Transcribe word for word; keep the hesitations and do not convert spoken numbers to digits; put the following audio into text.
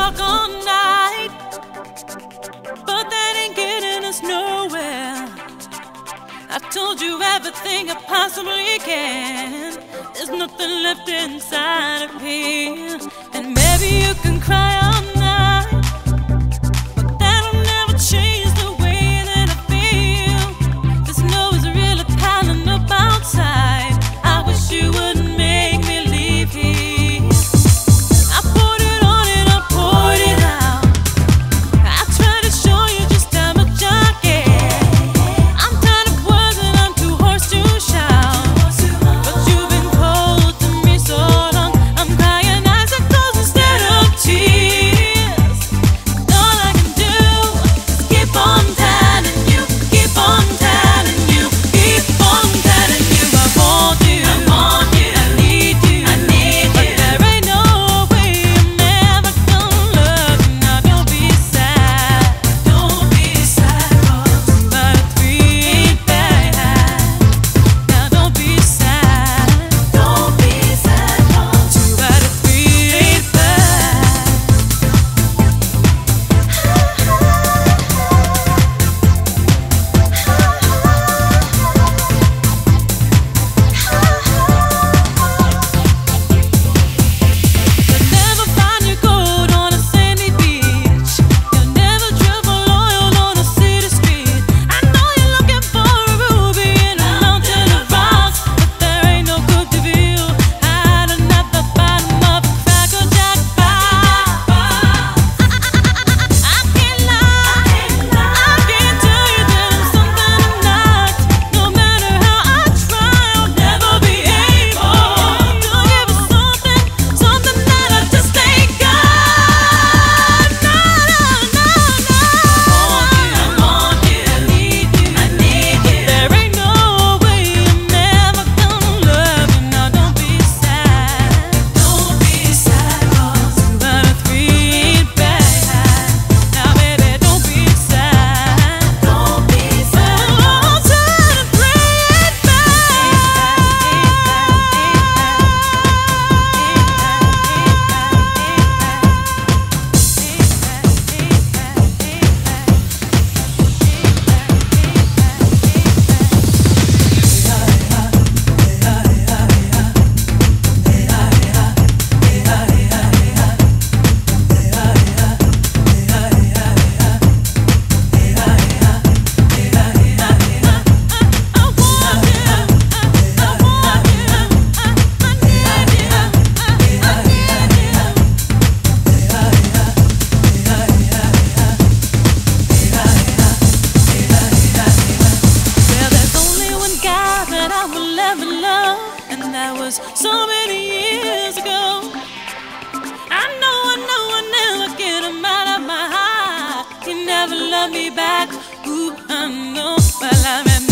talk all night, but that ain't getting us nowhere. I told you everything I possibly can. There's nothing left inside of me. And maybe you can cry all night, but that'll never change the way that I feel. The snow is really piling up outside. I wish you wouldn't make me leave here. I poured it on and I poured it out. I tried to show you just how much I care. I'm tired of words and I'm too hoarse to shout, but you've been cold to me so long. I'm crying icicles instead of tears. All I can do is keep on telling you, keep on telling you, keep on telling you I want you, I want you, I need you, I need you. But there ain't no way I'm ever gonna love you. Now don't be sad, don't be sad, 'cause two out of three ain't bad. Now don't be sad, don't be sad, 'cause two out of three ain't bad. You'll never find your gold on a sandy beach. You'll never travel oil on a city street. I know you're looking for a ruby in a mountain of rocks, but there ain't no good to view hiding at the bottom of a Cracker Jack bar. I can't lie, I can't tell you that I'm something I'm not. No matter how I try, I'll never be able to give you something, something that I just ain't got. No, no, no, no. I want you, I need you, I need you. There ain't no way I'm ever gonna love you. Now don't be sad, don't be sad, 'cause two out of three ain't bad. Now baby, don't be sad, don't be sad, 'cause two out of three ain't Well, there's only one guy that I will ever love, and that was so many years ago. I know, I know, I never get him out of my heart. He never loved me back. Ooh, I know. Well, I remember.